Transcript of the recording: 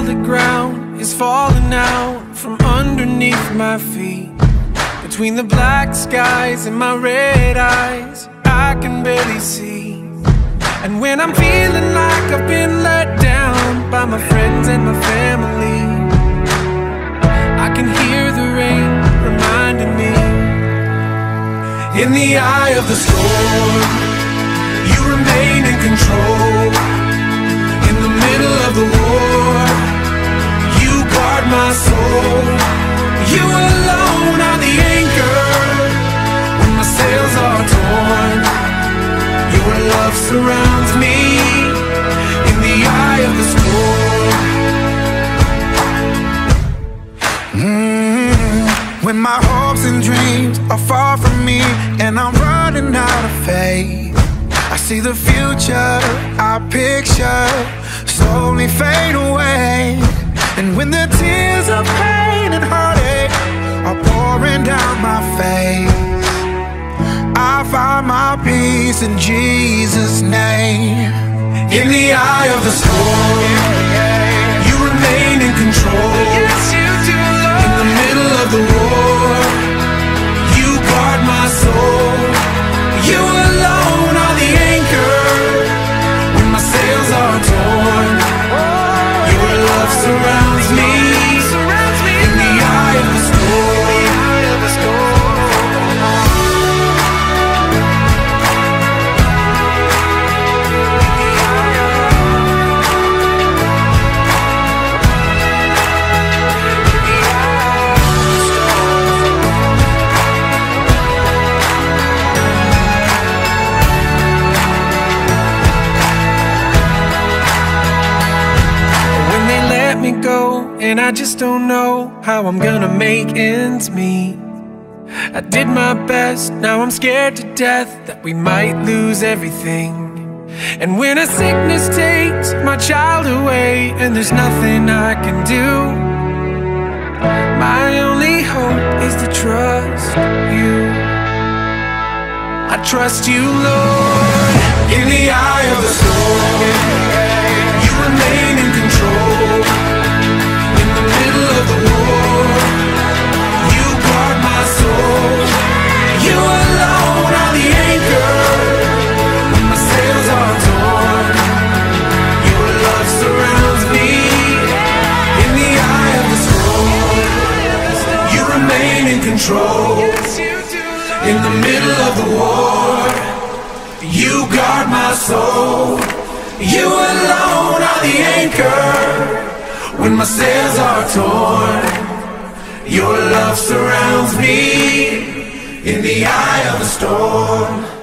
solid ground is falling out from underneath my feet. Between the black skies and my red eyes, I can barely see. And when I'm feeling like I've been let down by my friends and my family, I can hear the rain reminding me. In the eye of the storm, you remain in control. In the middle of the war, you guard my soul. You alone are the anchor when my sails are torn. Your love surrounds me in the eye of the storm. When my hopes and dreams are far from me and I'm running out of faith, I see the future I picture slowly fade away. And when the tears of pain and heartache are pouring down my face, I find my peace in Jesus' name. In the eye of the storm, you remain in control. Yes, you do, Lord. In the middle of the war, you guard my soul. You alone are the anchor when my sails are torn. Your love surrounds me in the eye of the storm. And I just don't know how I'm gonna make ends meet. I did my best, now I'm scared to death that we might lose everything. And when a sickness takes my child away and there's nothing I can do, my only hope is to trust you. I trust you, Lord. In the eye of the storm, you remain in control. Of the war, you guard my soul. You alone are the anchor when my sails are torn. Your love surrounds me in the eye of the storm. You remain in control. In the middle of the war, you guard my soul. You alone are the anchor when my sails are torn. Your love surrounds me in the eye of the storm.